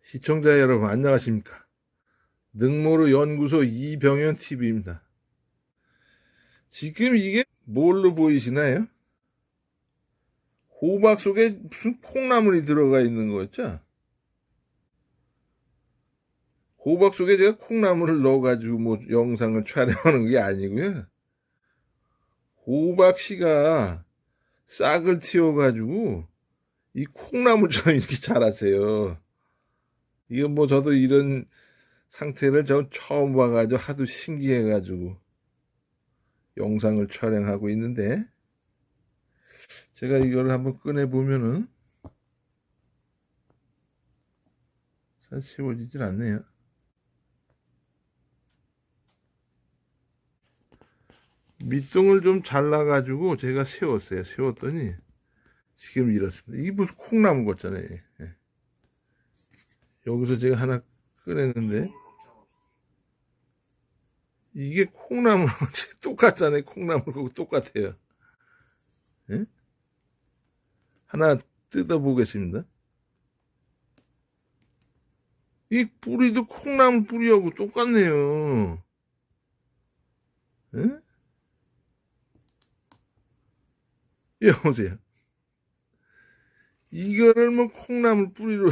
시청자 여러분 안녕하십니까. 능모르 연구소 이병현 TV입니다. 지금 이게 뭘로 보이시나요? 호박 속에 무슨 콩나물이 들어가 있는 거였죠? 호박 속에 제가 콩나물을 넣어가지고 뭐 영상을 촬영하는 게 아니고요. 호박씨가 싹을 틔워가지고 이 콩나물처럼 이렇게 자라세요. 이거 뭐 저도 이런 상태를 저 처음 봐가지고 하도 신기해가지고 영상을 촬영하고 있는데, 제가 이걸 한번 꺼내보면은 잘 씌워지질 않네요. 밑둥을 좀 잘라가지고 제가 세웠어요. 세웠더니 지금 이렇습니다. 이게 무슨 콩나물 같잖아요. 예. 여기서 제가 하나 꺼냈는데 이게 콩나물 똑같잖아요. 콩나물하고 똑같아요. 예? 하나 뜯어 보겠습니다. 이 뿌리도 콩나물 뿌리하고 똑같네요. 예? 여보세요. 이거를 뭐 콩나물 뿌리로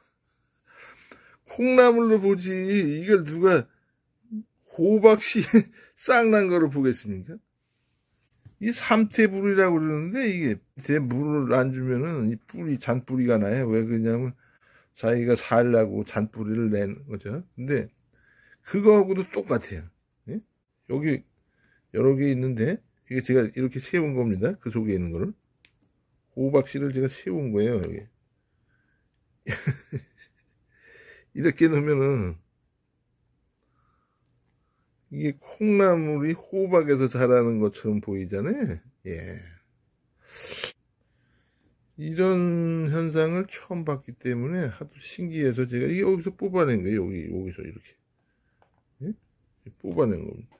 콩나물로 보지, 이걸 누가 호박씨 싹난 거로 보겠습니까? 이 삼태불이라고 그러는데, 이게 밑에 물을 안 주면은 이 뿌리 잔뿌리가 나요. 왜 그러냐면 자기가 살라고 잔뿌리를 내는 거죠. 근데 그거하고도 똑같아요. 예? 여기 여러 개 있는데 이게 제가 이렇게 세운 겁니다. 그 속에 있는 거를 호박씨를 제가 세운 거예요. 여기 이렇게 넣으면은 이게 콩나물이 호박에서 자라는 것처럼 보이잖아요. 예. 이런 현상을 처음 봤기 때문에 하도 신기해서 제가 이게 여기서 뽑아낸 거예요. 여기서 이렇게. 예? 뽑아낸 겁니다.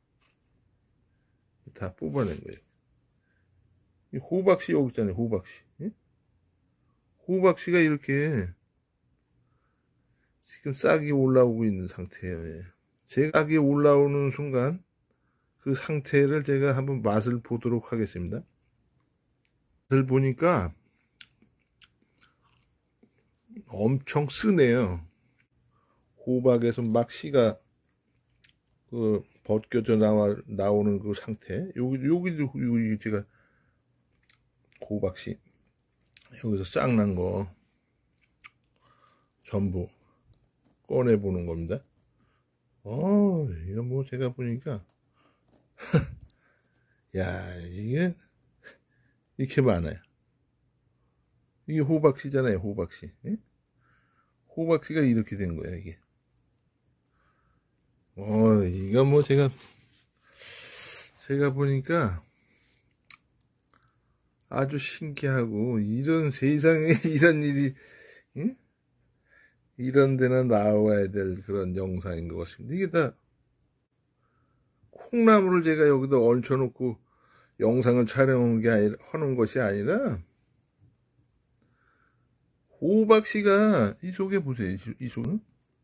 다 뽑아낸 거예요. 이 호박씨 여기 있잖아요. 호박씨. 예? 호박씨가 이렇게 지금 싹이 올라오고 있는 상태예요. 예. 제가 싹이 올라오는 순간 그 상태를 제가 한번 맛을 보도록 하겠습니다. 맛을 보니까 엄청 쓰네요. 호박에서 막 씨가 그 벗겨져 나오는 그 상태. 여기도 제가 호박씨 여기서 싹 난 거 전부 꺼내 보는 겁니다. 이거 뭐 제가 보니까 야, 이게 이렇게 많아요. 이게 호박씨잖아요. 호박씨. 예? 호박씨가 이렇게 된 거예요. 이게. 이거 뭐 제가 보니까 아주 신기하고, 이런 세상에 이런 일이, 응? 이런 데나 나와야 될 그런 영상인 것 같습니다. 이게 다 콩나물을 제가 여기다 얹혀놓고 영상을 하는 것이 아니라 호박씨가 이 속에 보세요. 이 속은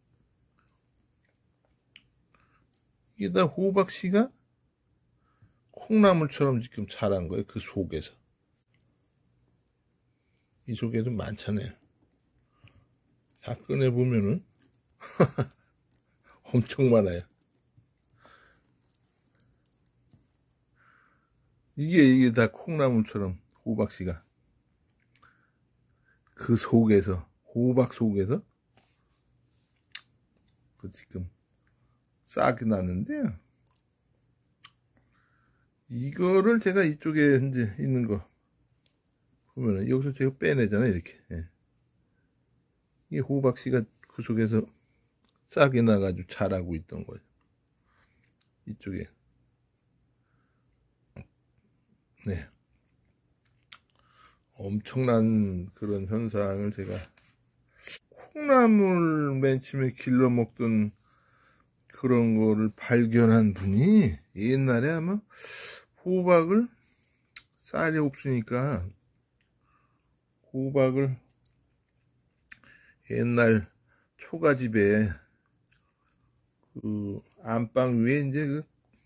이게 다 호박씨가 콩나물처럼 지금 자란 거예요. 그 속에서. 이 속에도 많잖아요. 다 꺼내보면은 엄청 많아요. 이게 다 콩나물처럼 호박씨가 그 속에서, 호박 속에서 그 지금 싹이 났는데요. 이거를 제가 이쪽에 이제 있는 거 보면은 여기서 제가 빼내잖아요. 이렇게. 예. 이 호박씨가 그 속에서 싹이 나가지고 자라고 있던 거예요. 이쪽에. 네. 엄청난 그런 현상을 제가, 콩나물 맨 처음에 길러 먹던 그런 거를 발견한 분이 옛날에 아마 호박을, 쌀이 없으니까 호박을 옛날 초가집에 그 안방 위에 이제 그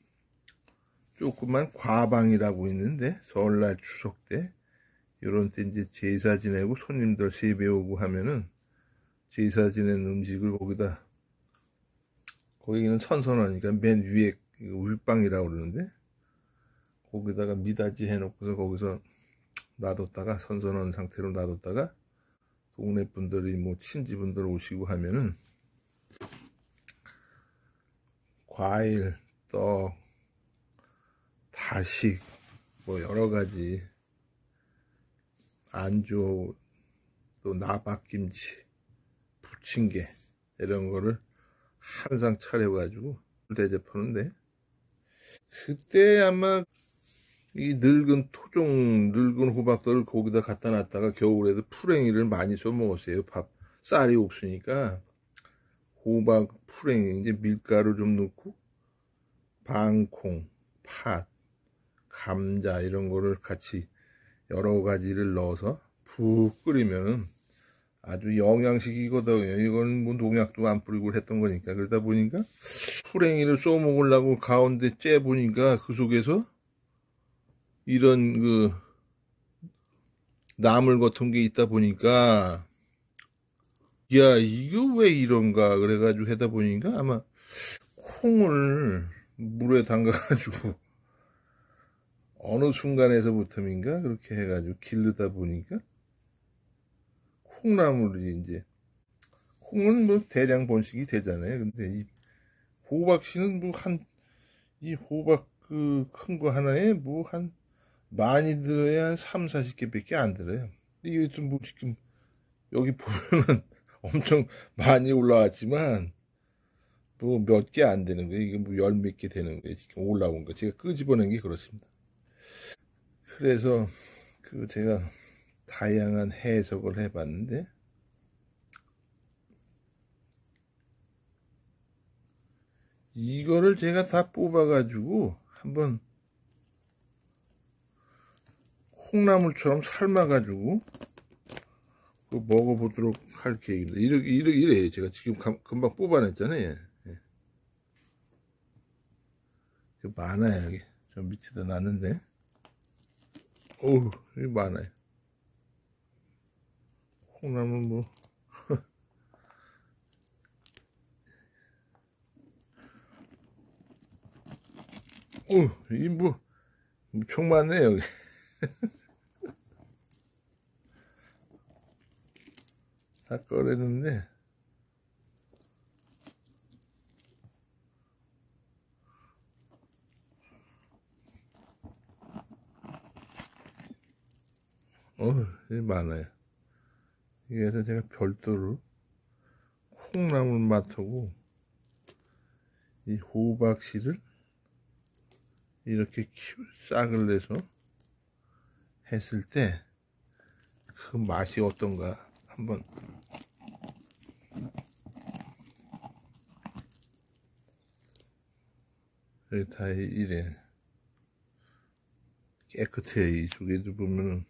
조그만 과방이라고 있는데, 설날 추석 때 요런 때 이제 제사 지내고 손님들 세배 오고 하면은 제사 지낸 음식을 거기다, 거기는 선선하니까 맨 위에 울방이라고 그러는데, 거기다가 미닫이 해놓고서 거기서 놔뒀다가, 선선한 상태로 놔뒀다가 동네 분들이 뭐 친지분들 오시고 하면은 과일, 떡, 다식, 뭐 여러 가지 안주, 또 나박김치, 부침개 이런 거를 한 상 차려가지고 대접하는데, 그때 아마 이 늙은 토종, 늙은 호박들을 거기다 갖다 놨다가 겨울에도 풀랭이를 많이 써먹었어요. 쌀이 없으니까 호박 풀랭이, 이제 밀가루 좀 넣고 방콩, 팥, 감자 이런 거를 같이 여러 가지를 넣어서 푹 끓이면은 아주 영양식이거든요. 이건 뭐 농약도 안 뿌리고 했던 거니까. 그러다 보니까 풀랭이를 쏘 먹으려고 가운데 째 보니까 그 속에서 이런 그 나물 같은 게 있다 보니까, 야, 이거 왜 이런가 그래가지고 하다 보니까 아마 콩을 물에 담가가지고 어느 순간에서부터인가 그렇게 해가지고 기르다 보니까 콩나물이, 이제 콩은 뭐 대량 번식이 되잖아요. 근데 이 호박씨는 뭐 이 호박 그 큰 거 하나에 뭐 많이 들어야 한 3, 40개밖에 안 들어요. 이게 좀 뭐 지금 여기 보면은 엄청 많이 올라왔지만 뭐 몇 개 안 되는 거예요. 이게 뭐 열 몇 개 되는 거예요. 지금 올라온 거 제가 끄집어낸 게 그렇습니다. 그래서 그 제가 다양한 해석을 해봤는데, 이거를 제가 다 뽑아가지고 한번 콩나물처럼 삶아가지고 먹어보도록 할 계획입니다. 이래요. 제가 지금 금방 뽑아냈잖아요. 예. 많아요. 여기 저 밑에다 놨는데, 어우, 여기 많아요. 콩나물 뭐 이 뭐 엄청 많네 여기. 다 꺼냈는데, 이 많아요. 그래서 제가 별도로 콩나물 맛하고 이 호박씨를 이렇게 싹을 내서 했을 때 그 맛이 어떤가 한번. 여기 다 이래 깨끗해. 이 속에도 보면은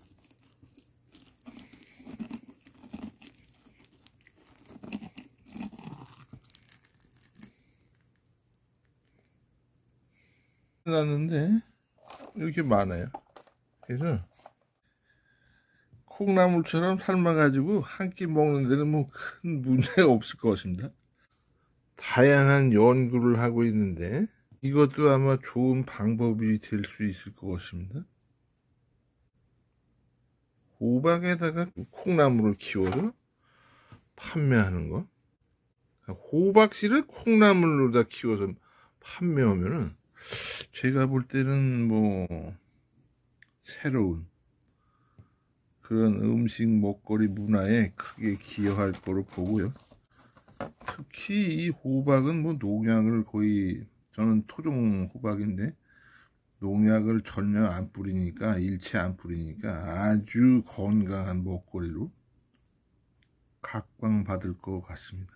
났는데 이렇게 많아요. 그래서 콩나물처럼 삶아가지고 한 끼 먹는 데는 뭐 큰 문제가 없을 것 같습니다. 다양한 연구를 하고 있는데 이것도 아마 좋은 방법이 될 수 있을 것 같습니다. 호박에다가 콩나물을 키워서 판매하는 거, 호박씨를 콩나물로 다 키워서 판매하면은 제가 볼 때는 뭐 새로운 그런 음식 먹거리 문화에 크게 기여할 거로 보고요. 특히 이 호박은 뭐 농약을 거의, 저는 토종 호박인데 농약을 전혀 안 뿌리니까, 일체 안 뿌리니까 아주 건강한 먹거리로 각광받을 것 같습니다.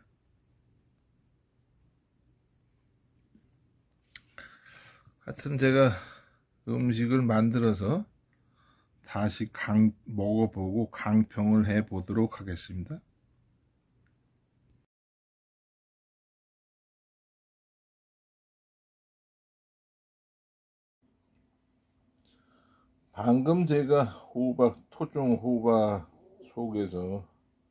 하여튼 제가 음식을 만들어서 다시 먹어보고 강평을 해보도록 하겠습니다. 방금 제가 토종 호박 속에서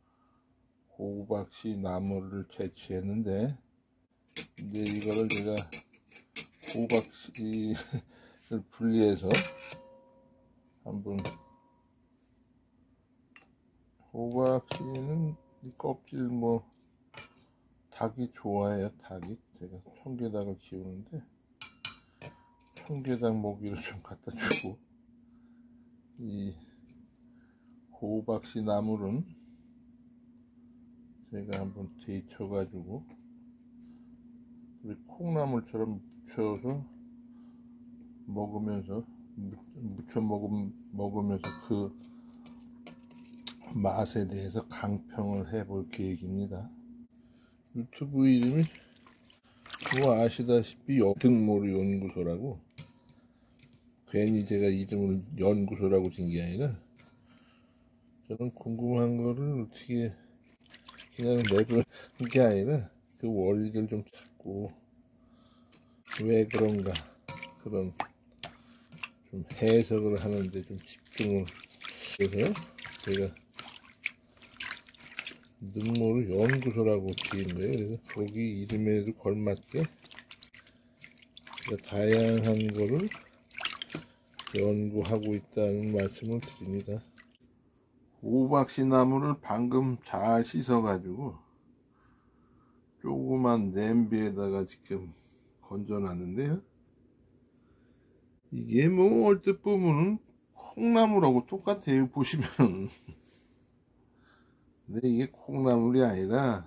호박씨 나무를 채취했는데, 이제 이거를 제가 호박씨를 분리해서 한번, 호박씨는 이 껍질 닭이 좋아해요. 닭이. 제가 청개닭을 키우는데 청개닭 먹이를 좀 갖다 주고, 이 호박씨 나물은 제가 한번 데쳐 가지고 우리 콩나물처럼 묻혀서 먹으면서 먹으면서 그 맛에 대해서 강평을 해볼 계획입니다. 유튜브 이름이 아시다시피 등모르 연구소라고, 괜히 제가 이름을 연구소라고 진 게 아니라, 저는 궁금한 거를 어떻게 그냥 내보는 게 아니라 그 원리를 좀 찾고 왜 그런가, 그런 좀 해석을 하는데 좀 집중을 해서 제가 능모를 연구소라고 지은 거예요. 그래서 거기 이름에도 걸맞게 다양한 거를 연구하고 있다는 말씀을 드립니다. 호박씨 나무를 방금 잘 씻어 가지고 조그만 냄비에다가 지금 건져 놨는데요, 이게 얼뜻 보면은 콩나물하고 똑같아요, 보시면은. 근데 이게 콩나물이 아니라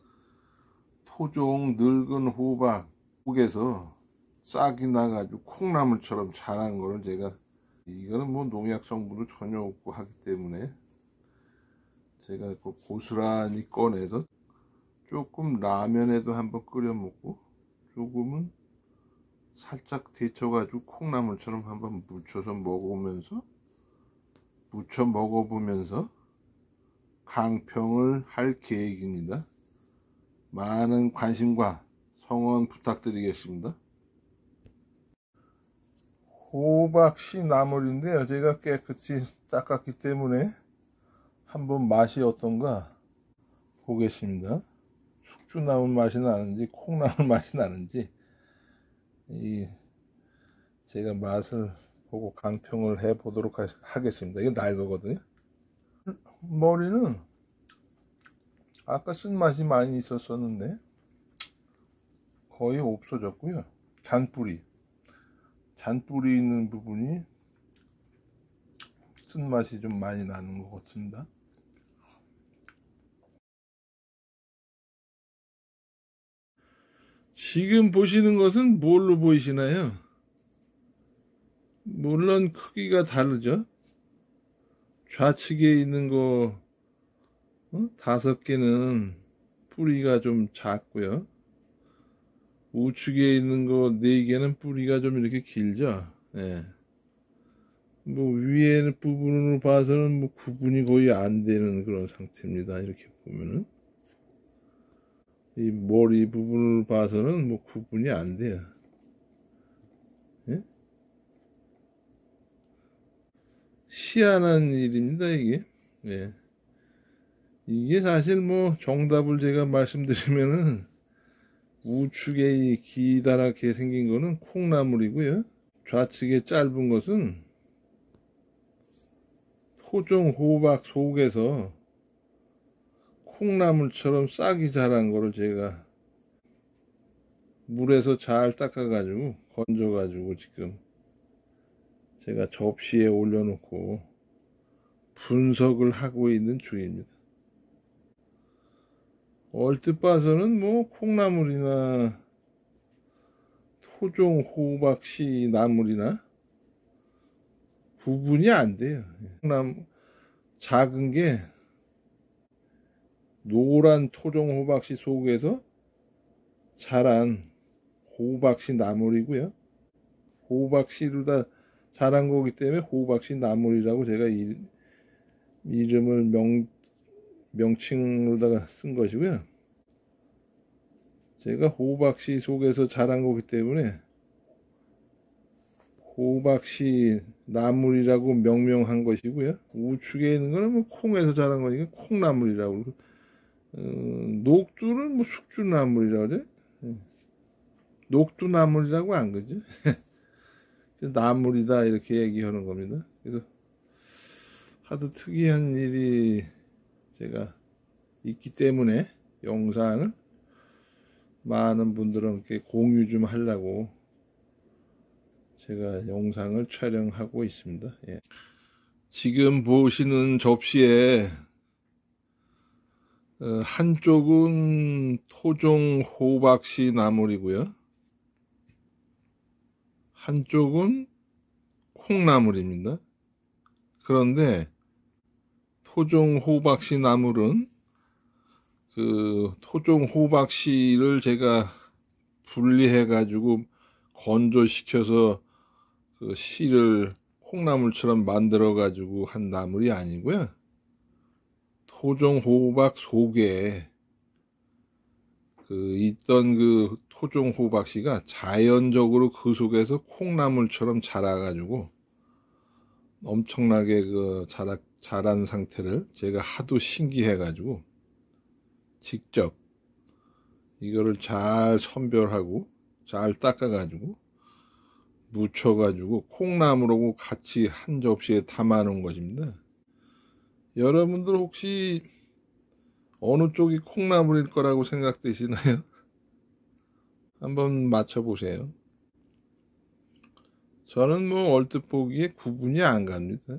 토종 늙은 호박 속에서 싹이 나가지고 콩나물처럼 자란 거를 제가, 이거는 농약 성분도 전혀 없고 하기 때문에 제가 고스란히 꺼내서 조금 라면에도 한번 끓여 먹고, 조금은 살짝 데쳐 가지고 콩나물처럼 한번 무쳐 먹어보면서 강평을 할 계획입니다. 많은 관심과 성원 부탁드리겠습니다. 호박씨 나물인데요, 제가 깨끗이 닦았기 때문에 한번 맛이 어떤가 보겠습니다. 숙주나물 맛이 나는지 콩나물 맛이 나는지, 제가 맛을 보고 강평을 해 보도록 하겠습니다. 이게 날 거거든요. 머리는 아까 쓴맛이 많이 있었었는데 거의 없어졌고요. 잔뿌리 있는 부분이 쓴맛이 좀 많이 나는 것 같습니다. 지금 보시는 것은 뭘로 보이시나요? 물론 크기가 다르죠. 좌측에 있는 거 5개는 뿌리가 좀 작고요, 우측에 있는 거 4개는 뿌리가 좀 이렇게 길죠. 예. 위에 부분으로 봐서는 구분이 거의 안 되는 그런 상태입니다. 이렇게 보면은 이 머리 부분을 봐서는 구분이 안 돼요. 예? 희한한 일입니다, 이게. 예. 이게 사실 정답을 제가 말씀드리면은, 우측에 기다랗게 생긴 거는 콩나물이고요, 좌측에 짧은 것은 토종 호박 속에서 콩나물처럼 싹이 자란 거를 제가 물에서 잘 닦아 가지고 건져 가지고 지금 제가 접시에 올려놓고 분석을 하고 있는 중입니다. 얼뜻 봐서는 콩나물이나 토종 호박씨 나물이나 구분이 안 돼요. 작은 게 노란 토종 호박씨 속에서 자란 호박씨 나물이고요, 호박씨로 다 자란 거기 때문에 호박씨 나물이라고 제가 이름을 명칭으로다가 쓴 것이고요, 제가 호박씨 속에서 자란 거기 때문에 호박씨 나물이라고 명명한 것이고요. 우측에 있는 거는 뭐 콩에서 자란 거니까 콩나물이라고. 녹두는 뭐 숙주나물이라고 그래. 녹두나물이라고 안 그죠? 나물이다 이렇게 얘기하는 겁니다. 그래서 하도 특이한 일이 제가 있기 때문에 영상을 많은 분들께 공유 좀 하려고 제가 영상을 촬영하고 있습니다. 예. 지금 보시는 접시에 한쪽은 토종 호박씨 나물이고요. 한쪽은 콩나물입니다. 그런데 토종 호박씨 나물은 그 토종 호박씨를 제가 분리해 가지고 건조시켜서 그 씨를 콩나물처럼 만들어 가지고 한 나물이 아니고요. 토종 호박 속에 그 있던 그 토종 호박씨가 자연적으로 그 속에서 콩나물처럼 자라 가지고 엄청나게 그 자란 상태를 제가 하도 신기해 가지고 직접 이거를 잘 선별하고 잘 닦아 가지고 묻혀 가지고 콩나물하고 같이 한 접시에 담아 놓은 것입니다. 여러분들 혹시 어느 쪽이 콩나물일 거라고 생각되시나요? 한번 맞춰 보세요. 저는 뭐 얼뜻 보기에 구분이 안 갑니다.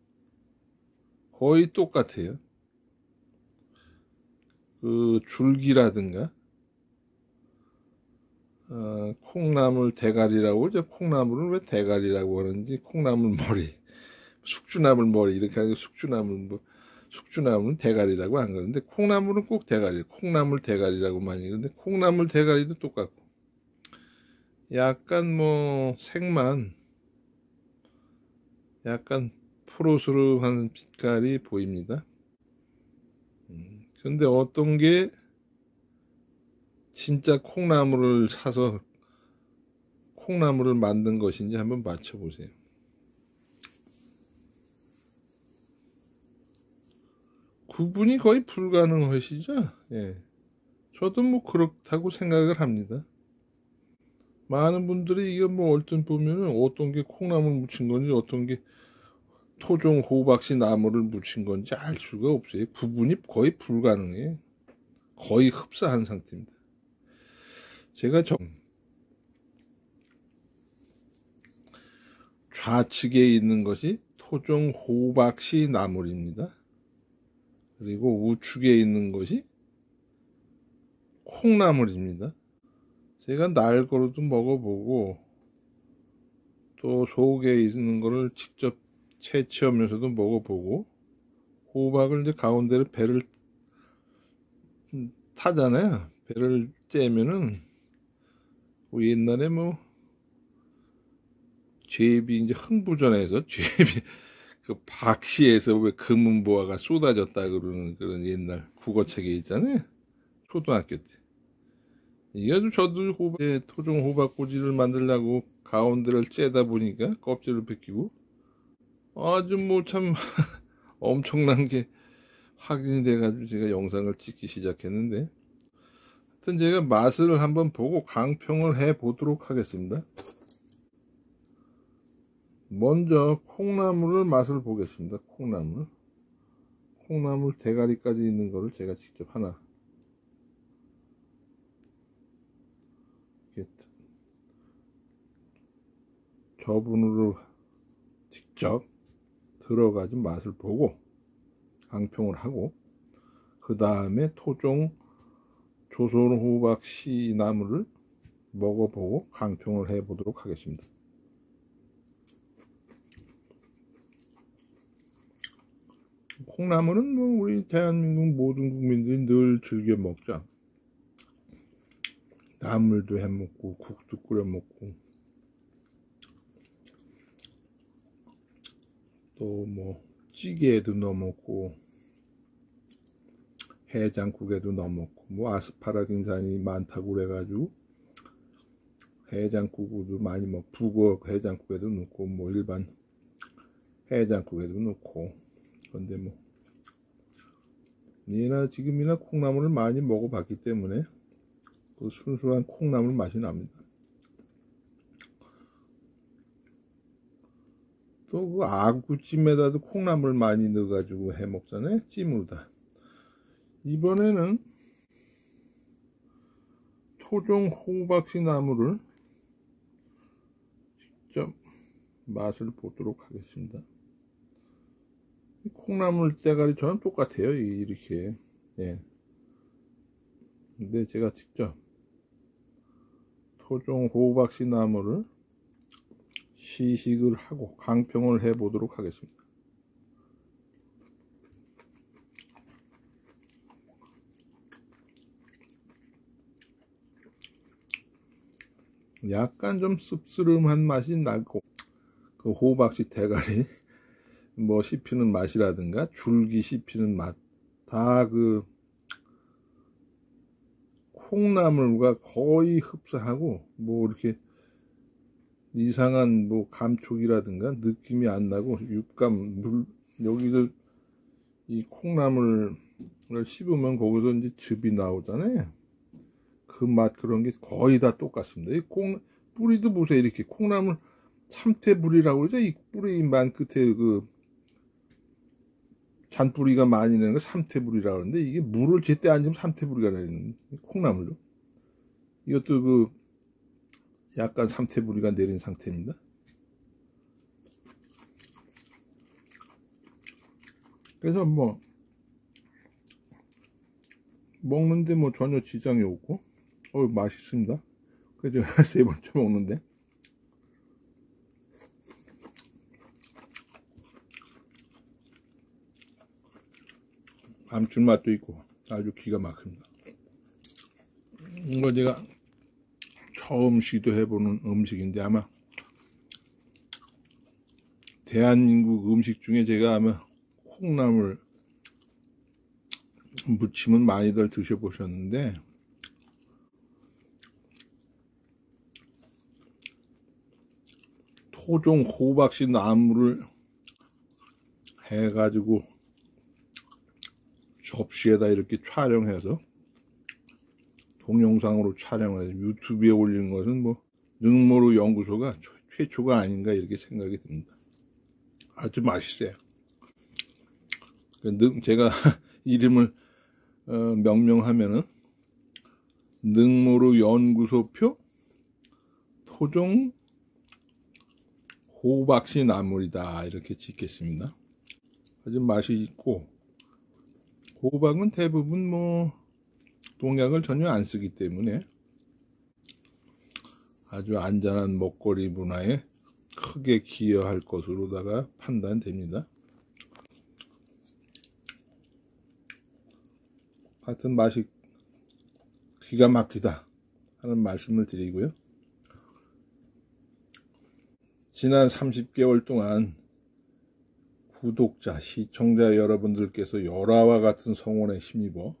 거의 똑같아요. 그 줄기라든가 콩나물 대가리라고 그러죠. 콩나물은 왜 대가리라고 하는지. 콩나물 머리, 숙주나물 머리 이렇게 하고 숙주나물은 대가리라고 안 그러는데 콩나물은 꼭 대가리, 콩나물 대가리라고 많이 그러는데 콩나물 대가리도 똑같고 약간 뭐 색만 약간 푸르스름한 빛깔이 보입니다. 근데 어떤 게 진짜 콩나물을 사서 콩나물을 만든 것인지 한번 맞춰보세요. 구분이 거의 불가능하시죠? 예. 저도 뭐 그렇다고 생각을 합니다. 많은 분들이 이게 뭐 얼핏 보면은 어떤 게 콩나물 묻힌 건지 어떤 게 토종 호박씨 나물을 묻힌 건지 알 수가 없어요. 구분이 거의 불가능해요. 거의 흡사한 상태입니다. 제가 좌측에 있는 것이 토종 호박씨 나물입니다. 그리고 우측에 있는 것이 콩나물입니다. 제가 날거로도 먹어보고 또 속에 있는 거를 직접 채취하면서도 먹어보고 호박을 이제 가운데를 배를 타잖아요. 배를 째면은 옛날에 뭐 제비 이제 흥부전에서 제비 그 박씨에서 왜 금은보화가 쏟아졌다 그러는 그런 옛날 국어책에 있잖아요. 초등학교 때. 이게 아주 저도 토종 호박꼬지를 만들려고 가운데를 째다 보니까 껍질을 벗기고 아주 뭐 참 엄청난 게 확인이 돼가지고 제가 영상을 찍기 시작했는데 하여튼 제가 맛을 한번 보고 강평을 해 보도록 하겠습니다. 먼저 콩나물을 맛을 보겠습니다. 콩나물 대가리까지 있는 거를 제가 직접 하나 저분으로 직접 들어가지고 맛을 보고 강평을 하고 그 다음에 토종 조선 호박씨 나물을 먹어보고 강평을 해 보도록 하겠습니다. 콩나물은 뭐 우리 대한민국 모든 국민들이 늘 즐겨 먹죠. 나물도 해 먹고 국도 끓여 먹고 또 뭐 찌개에도 넣어 먹고 해장국에도 넣어 먹고 뭐 아스파라긴산이 많다고 그래가지고 해장국도 많이 북어 해장국에도 넣고 뭐 일반 해장국에도 넣고. 그런데 뭐 니나 지금이나 콩나물을 많이 먹어봤기 때문에 그 순수한 콩나물 맛이 납니다. 또 그 아구찜에다도 콩나물 많이 넣어가지고 해 먹잖아요. 찜으로다. 이번에는 토종 호박씨 나물을 직접 맛을 보도록 하겠습니다. 콩나물 때가리 저는 똑같아요. 이렇게. 예. 근데 제가 직접 토종 호박씨 나물을 시식을 하고 강평을 해 보도록 하겠습니다. 약간 좀 씁쓸한 맛이 나고, 그 호박씨 대가리 뭐 씹히는 맛이라든가 줄기 씹히는 맛, 다 그 콩나물과 거의 흡사하고, 뭐 이렇게 이상한 뭐 감촉이라든가 느낌이 안 나고, 육감 여기서 이 콩나물을 씹으면 거기서 이제 즙이 나오잖아요. 그 맛, 그런 게 거의 다 똑같습니다. 이 뿌리도 보세요. 이렇게 콩나물 참태뿌리라고 그러죠. 이 뿌리 만 끝에 그 잔뿌리가 많이 내는 거 삼태뿌리라고 하는데, 이게 물을 제때 안 주면 삼태뿌리가 내리는 콩나물로. 이것도 그 약간 삼태뿌리가 내린 상태입니다. 그래서 뭐 먹는데 뭐 전혀 지장이 없고, 맛있습니다. 그래서 제가 3번째 먹는데, 감칠맛도 있고 아주 기가 막힙니다. 이거 제가 처음 시도해보는 음식인데, 아마 대한민국 음식 중에 제가 아마 콩나물 무침은 많이들 드셔보셨는데, 토종 호박씨 나물을 해가지고 접시에다 이렇게 촬영해서 동영상으로 촬영해서 유튜브에 올리는 것은 뭐 능모루 연구소가 최초가 아닌가 이렇게 생각이 듭니다. 아주 맛있어요. 제가 이름을 명명하면은 능모루 연구소표 토종 호박씨 나물이다 이렇게 짓겠습니다. 아주 맛이 있고, 호박은 대부분 뭐 농약을 전혀 안 쓰기 때문에 아주 안전한 먹거리 문화에 크게 기여할 것으로다가 판단됩니다. 하여튼 맛이 기가 막히다 하는 말씀을 드리고요. 지난 30개월 동안 구독자, 시청자 여러분들께서 열화와 같은 성원에 힘입어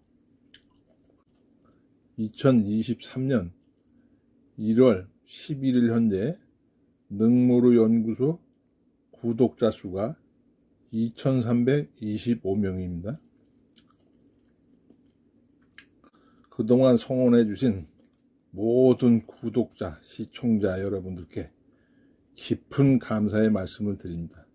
2023년 1월 11일 현재 능모루 연구소 구독자 수가 2325명입니다. 그동안 성원해 주신 모든 구독자, 시청자 여러분들께 깊은 감사의 말씀을 드립니다.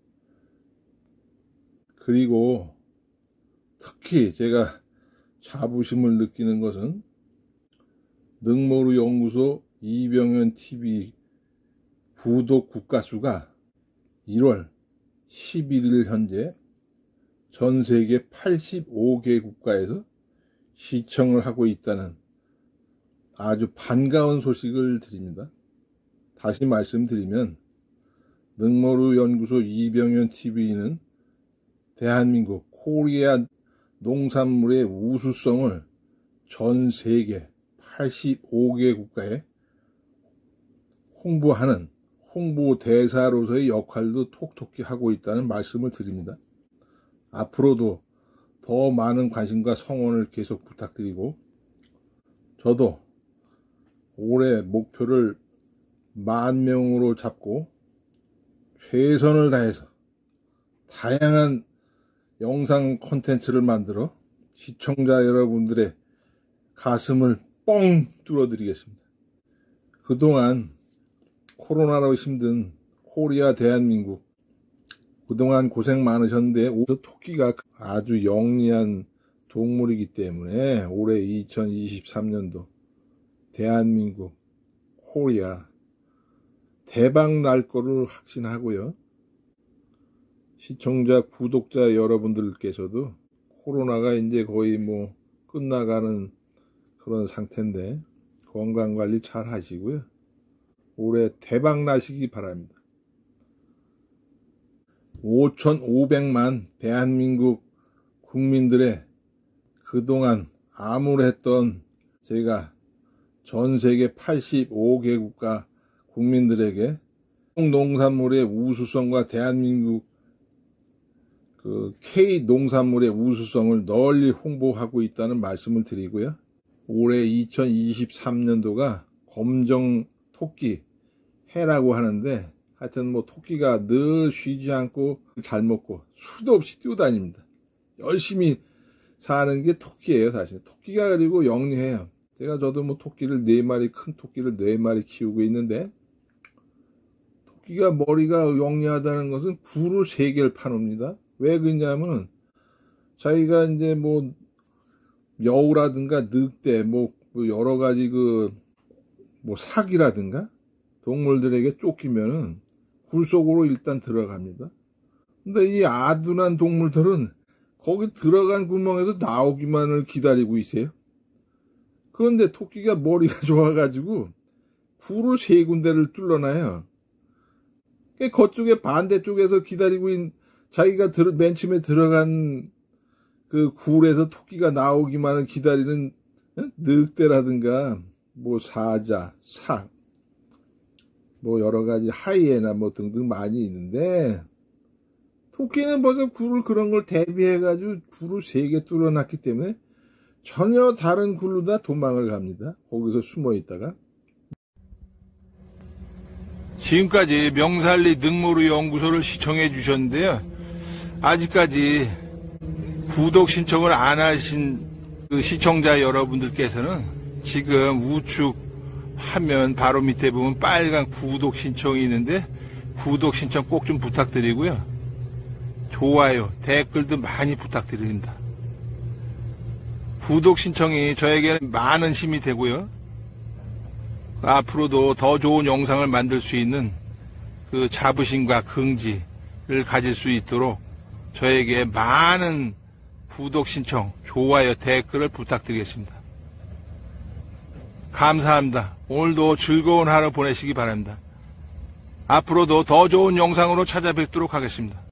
그리고 특히 제가 자부심을 느끼는 것은 능모루 연구소 이병현 TV 구독 국가수가 1월 11일 현재 전 세계 85개 국가에서 시청을 하고 있다는 아주 반가운 소식을 드립니다. 다시 말씀드리면 능모루 연구소 이병현 TV는 대한민국 코리아 농산물의 우수성을 전 세계 85개 국가에 홍보하는 홍보대사로서의 역할도 톡톡히 하고 있다는 말씀을 드립니다. 앞으로도 더 많은 관심과 성원을 계속 부탁드리고, 저도 올해 목표를 10,000명으로 잡고 최선을 다해서 다양한 영상 콘텐츠를 만들어 시청자 여러분들의 가슴을 뻥 뚫어드리겠습니다. 그동안 코로나로 힘든 코리아 대한민국 그동안 고생 많으셨는데 토끼가 아주 영리한 동물이기 때문에 올해 2023년도 대한민국 코리아 대박 날 거를 확신하고요. 시청자 구독자 여러분들께서도 코로나가 이제 거의 뭐 끝나가는 그런 상태인데 건강관리 잘 하시고요. 올해 대박 나시기 바랍니다. 5,500만 대한민국 국민들의 그동안 암울했던 제가 전 세계 85개국가 국민들에게 농산물의 우수성과 대한민국 K 농산물의 우수성을 널리 홍보하고 있다는 말씀을 드리고요. 올해 2023년도가 검정 토끼 해라고 하는데 하여튼 뭐 토끼가 늘 쉬지 않고 잘 먹고 수도 없이 뛰어다닙니다. 열심히 사는 게 토끼예요, 사실. 토끼가 그리고 영리해요. 저도 뭐 토끼를 4마리, 큰 토끼를 4마리 키우고 있는데 토끼가 머리가 영리하다는 것은 굴을 3개를 파놉니다. 왜 그러냐면 자기가 이제 뭐 여우라든가 늑대 뭐 여러 가지 뭐 사기라든가 동물들에게 쫓기면은 굴 속으로 일단 들어갑니다. 근데 이 아둔한 동물들은 거기 들어간 구멍에서 나오기만을 기다리고 있어요. 그런데 토끼가 머리가 좋아가지고 굴을 3군데를 뚫어놔요. 그쪽에 반대쪽에서 기다리고 있는 자기가 맨 처음에 들어간 그 굴에서 토끼가 나오기만을 기다리는 늑대라든가 뭐 사자, 삭, 뭐 여러 가지 하이에나 뭐 등등 많이 있는데 토끼는 벌써 굴을 그런 걸 대비해가지고 굴을 3개 뚫어놨기 때문에 전혀 다른 굴로 다 도망을 갑니다. 거기서 숨어 있다가. 지금까지 명살리 능모루 연구소를 시청해 주셨는데요. 아직까지 구독 신청을 안 하신 그 시청자 여러분들께서는 지금 우측 화면 바로 밑에 보면 빨간 구독 신청이 있는데 구독 신청 꼭 좀 부탁드리고요. 좋아요, 댓글도 많이 부탁드립니다. 구독 신청이 저에게는 많은 힘이 되고요. 앞으로도 더 좋은 영상을 만들 수 있는 그 자부심과 긍지를 가질 수 있도록 저에게 많은 구독 신청, 좋아요, 댓글을 부탁드리겠습니다. 감사합니다. 오늘도 즐거운 하루 보내시기 바랍니다. 앞으로도 더 좋은 영상으로 찾아뵙도록 하겠습니다.